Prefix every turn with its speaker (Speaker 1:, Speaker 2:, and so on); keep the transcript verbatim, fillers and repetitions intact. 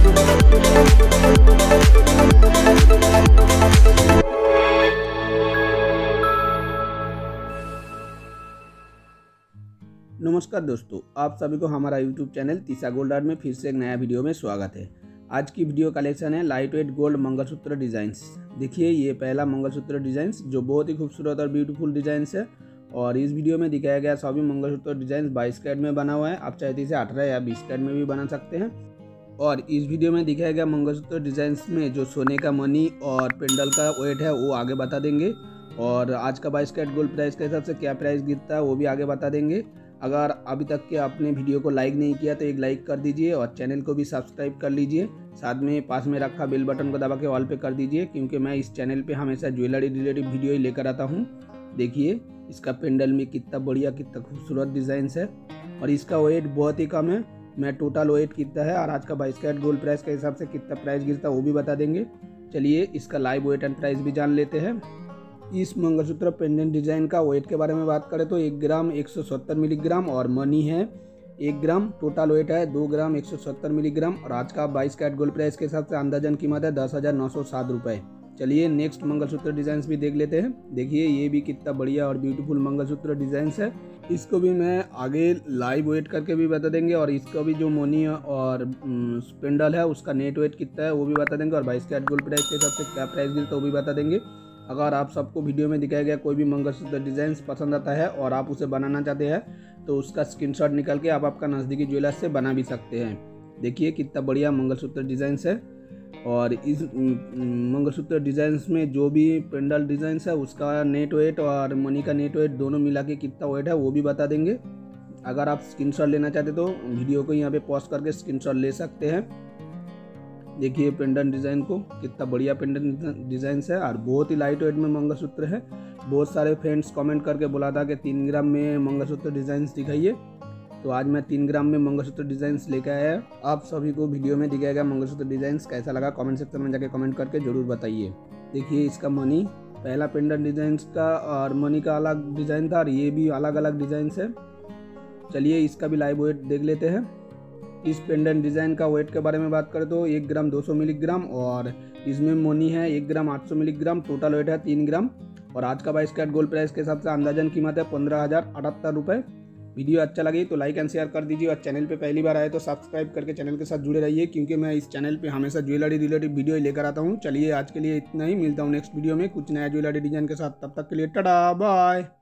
Speaker 1: नमस्कार दोस्तों, आप सभी को हमारा यूट्यूब चैनल तीसा गोल्ड आर्ट में फिर से एक नया वीडियो में स्वागत है। आज की वीडियो कलेक्शन है light weight gold mangalsutra designs. देखिए, ये पहला मंगलसूत्र डिज़ाइंस जो बहुत ही खूबसूरत और ब्यूटीफुल डिज़ाइंस है। और इस वीडियो में दिखाया गया सभी मंगलसूत्र डिज़ाइंस बाईस कैरेट में बना हुआ है। आप चाहते इसे अठारह या बीस कैरेट में भी बना सकते हैं। और इस वीडियो में दिखाया गया मंगलसूत्र डिज़ाइंस में जो सोने का मनी और पेंडल का वेट है वो आगे बता देंगे। और आज का बाईस कैरेट गोल्ड प्राइस के हिसाब से क्या प्राइस गिरता है वो भी आगे बता देंगे। अगर अभी तक के आपने वीडियो को लाइक नहीं किया तो एक लाइक कर दीजिए और चैनल को भी सब्सक्राइब कर लीजिए। साथ में पास में रखा बेल बटन को दबा के ऑल पे कर दीजिए, क्योंकि मैं इस चैनल पे हमेशा ज्वेलरी रिलेटेड वीडियो ही लेकर आता हूँ। देखिए, इसका पेंडल में कितना बढ़िया, कितना खूबसूरत डिज़ाइन है और इसका वेट बहुत ही कम है। मैं टोटल वेट कितना है और आज का बाईस कैरेट गोल्ड प्राइस के हिसाब से कितना प्राइस गिरता है वो भी बता देंगे। चलिए इसका लाइव वेट एंड प्राइस भी जान लेते हैं। इस मंगलसूत्र पेंडेंट डिज़ाइन का वेट के बारे में बात करें तो एक ग्राम एक सौ सत्तर मिलीग्राम और मनी है एक ग्राम। टोटल वेट है दो ग्राम एक सौ सत्तर मिलीग्राम और आज का बाईस कैरेट गोल्ड प्राइस के हिसाब से अंदाजन कीमत है दस हज़ार नौ सौ सात रुपये। चलिए नेक्स्ट मंगलसूत्र डिज़ाइंस भी देख लेते हैं। देखिए, ये भी कितना बढ़िया और ब्यूटीफुल मंगलसूत्र डिज़ाइंस है। इसको भी मैं आगे लाइव वेट करके भी बता देंगे और इसका भी जो मोनी और पेंडल है उसका नेट वेट कितना है वो भी बता देंगे और बाईस कैरेट गोल्ड प्राइस के हिसाब से क्या प्राइस गिरता है वो भी बता देंगे। अगर आप सबको वीडियो में दिखाया गया कोई भी मंगलसूत्र डिज़ाइन पसंद आता है और आप उसे बनाना चाहते हैं तो उसका स्क्रीनशॉट निकाल के आप आपका नज़दीकी ज्वेलर से बना भी सकते हैं। देखिए कितना बढ़िया मंगलसूत्र डिज़ाइंस है। और इस मंगलसूत्र डिज़ाइंस में जो भी पेंडल डिज़ाइंस है उसका नेट वेट और मनी का नेट वेट दोनों मिला के कितना वेट है वो भी बता देंगे। अगर आप स्क्रीनशॉट लेना चाहते तो वीडियो को यहाँ पे पॉज करके स्क्रीनशॉट ले सकते हैं। देखिए पेंडेंट डिज़ाइन को, कितना बढ़िया पेंडेंट डिज़ाइन है और बहुत ही लाइट वेट में मंगलसूत्र है। बहुत सारे फ्रेंड्स कमेंट करके बोला था कि तीन ग्राम में मंगलसूत्र डिज़ाइंस दिखाइए, तो आज मैं तीन ग्राम में मंगलसूत्र डिज़ाइंस लेकर आया। आप सभी को वीडियो में दिखाया गया मंगलसूत्र डिज़ाइंस कैसा लगा कमेंट सेक्शन में जाके कमेंट करके ज़रूर बताइए। देखिए इसका मनी, पहला पेंडेंट डिज़ाइंस का और मनी का अलग डिज़ाइन था और ये भी अलग अलग डिज़ाइन है। चलिए इसका भी लाइव वेट देख लेते हैं। इस पेंडेंट डिज़ाइन का वेट के बारे में बात करें तो एक ग्राम दो सौ मिलीग्राम और इसमें मोनी है एक ग्राम आठ सौ मिलीग्राम। टोटल वेट है तीन ग्राम और आज का बाईस कैरेट गोल्ड प्राइस के हिसाब से अंदाजन कीमत है पंद्रह हज़ार अठहत्तर रुपये। वीडियो अच्छा लगी तो लाइक एंड शेयर कर दीजिए और चैनल पे पहली बार आए तो सब्सक्राइब करके चैनल के साथ जुड़े रहिए, क्योंकि मैं इस चैनल पे हमेशा ज्वेलरी रिलेटेड वीडियो लेकर आता हूँ। चलिए आज के लिए इतना ही, मिलता हूँ नेक्स्ट वीडियो में कुछ नया ज्वेलरी डिज़ाइन के साथ। तब तक के लिए टाटा बाय।